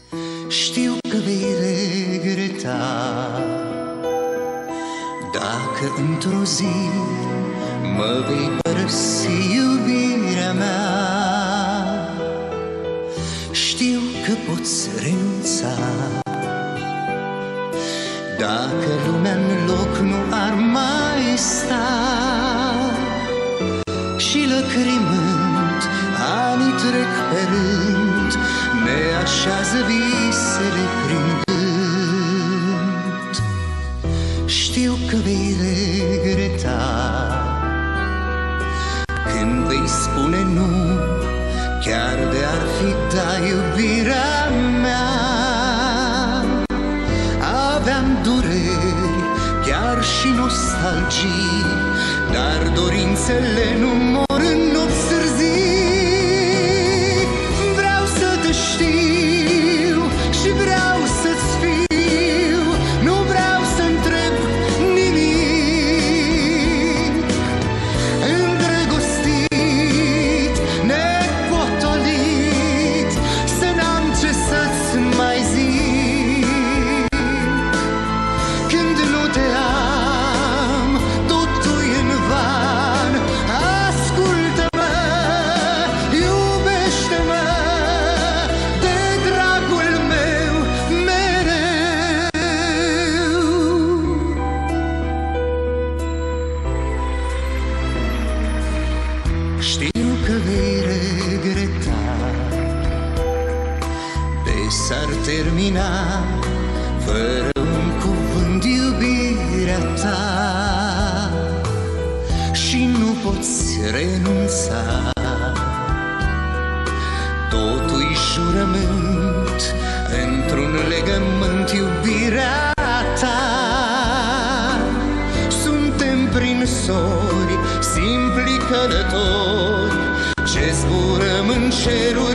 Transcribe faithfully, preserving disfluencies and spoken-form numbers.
Știu că vei regreta dacă într-o zi mă vei părăsi, iubirea mea. Știu că poți renunța dacă lumea-n loc nu ar mai sta. Și lăcrimând, anii trec pe rând, ne așează visele prin gând. Știu că vei regreta când vei spune nu, chiar de ar fi da, iubirea mea. Aveam dureri, chiar și nostalgii, dar dorințele nu mor în nopți târzii. Vreau să te știu și vreau să-ți fiu, nu vreau să întreb nimic. Îndrăgostit, nepotolit, să n-am ce să-ți mai zic. Când nu te am, totul e în van. Ascultă-mă, iubește-mă, de dragul meu mereu. Știu că vei regreta de s-ar termina fără un cuvânt iubirea ta. Și nu poți renunța, totul-i jurământ, într-un legământ iubirea ta. Suntem prin sori, simpli călători, ce zburăm în cerul